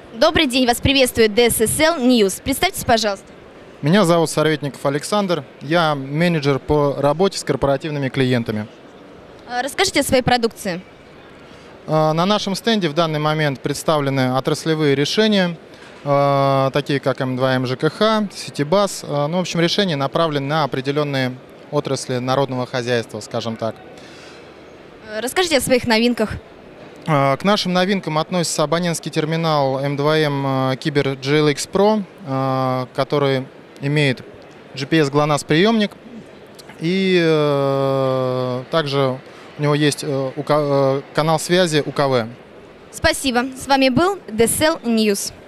Добрый день, вас приветствует DSSL News. Представьтесь, пожалуйста. Меня зовут Сорветников Александр, я менеджер по работе с корпоративными клиентами. Расскажите о своей продукции. На нашем стенде в данный момент представлены отраслевые решения, такие как М2М ЖКХ, Ситибас. Ну, в общем, решения направлены на определенные отрасли народного хозяйства, скажем так. Расскажите о своих новинках. К нашим новинкам относится абонентский терминал М2М Кибер GLX Pro, который имеет GPS GLONASS приемник, и также у него есть канал связи УКВ. Спасибо. С вами был DSL News.